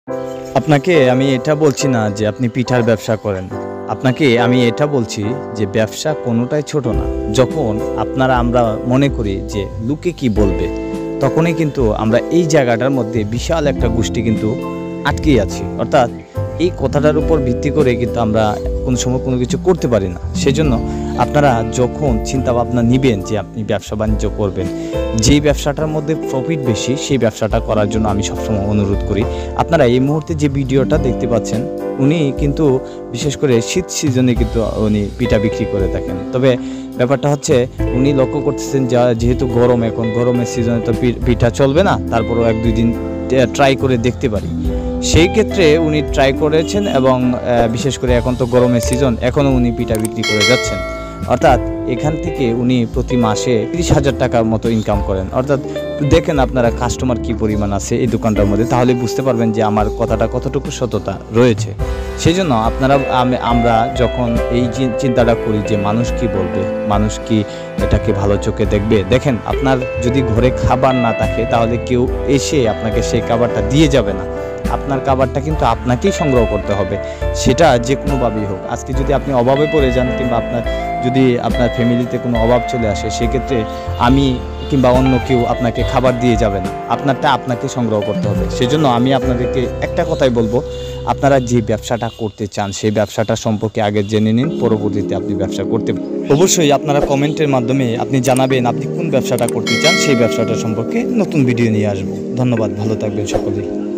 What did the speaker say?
আপনাকে আমি এটা বলছি না যে আপনি পিঠার ব্যবসা করেন। আপনাকে আমি এটা বলছি যে ব্যবসা কোনোটাই ছোট না। যখন আমরা মনে করি যে লোকে কি বলবে, তখনই কিন্তু আমরা এই জায়গাটার মধ্যে বিশাল একটা গোষ্ঠী কিন্তু আটকেই আছি। অর্থাৎ এই কথাটার উপর ভিত্তি করে কিন্তু আমরা কোনো সময় কোনো কিছু করতে পারি না। সেজন্য আপনারা যখন চিন্তাভাবনা নিবেন যে আপনি ব্যবসা বাণিজ্য করবেন, যেই ব্যবসাটার মধ্যে প্রফিট বেশি সেই ব্যবসাটা করার জন্য আমি সবসময় অনুরোধ করি। আপনারা এই মুহূর্তে যে ভিডিওটা দেখতে পাচ্ছেন, উনি কিন্তু বিশেষ করে শীত সিজনে কিন্তু উনি পিঠা বিক্রি করে থাকেন। তবে ব্যাপারটা হচ্ছে উনি লক্ষ্য করতেছেন যেহেতু গরম, এখন গরমের সিজনে তো পিঠা চলবে না, তারপরও 1-2 দিন ট্রাই করে দেখতে পারি। সেই ক্ষেত্রে উনি ট্রাই করেছেন এবং বিশেষ করে এখন তো গরমের সিজন, এখনও উনি পিঠা বিক্রি করে যাচ্ছেন। অর্থাৎ এখান থেকে উনি প্রতি মাসে 30,000 টাকার মতো ইনকাম করেন। অর্থাৎ দেখেন আপনারা কাস্টমার কি পরিমাণ আছে এই দোকানটার মধ্যে, তাহলে বুঝতে পারবেন যে আমার কথাটা কতটুকু সততা রয়েছে। সেই জন্য আমরা যখন এই চিন্তাটা করি যে মানুষ কি বলবে, মানুষ কি এটাকে ভালো চোখে দেখবে, দেখেন আপনার যদি ঘরে খাবার না থাকে তাহলে কেউ এসে আপনাকে সেই খাবারটা দিয়ে যাবে না। আপনার খাবারটা কিন্তু আপনাকেই সংগ্রহ করতে হবে, সেটা যে কোনোভাবেই হোক। আজকে যদি আপনি অভাবে পড়ে যান কিংবা আপনার ফ্যামিলিতে কোনো অভাব চলে আসে, সেক্ষেত্রে আমি কিংবা অন্য কেউ আপনাকে খাবার দিয়ে যাবে না, আপনারটা আপনাকে সংগ্রহ করতে হবে। সেজন্য আমি আপনাদেরকে একটা কথাই বলবো, আপনারা যে ব্যবসাটা করতে চান সেই ব্যবসাটা সম্পর্কে আগে জেনে নিন, পরবর্তীতে আপনি ব্যবসা করতে অবশ্যই আপনারা কমেন্টের মাধ্যমে আপনি জানাবেন আপনি কোন ব্যবসাটা করতে চান, সেই ব্যবসাটা সম্পর্কে নতুন ভিডিও নিয়ে আসবো। ধন্যবাদ, ভালো থাকবেন সকলেই।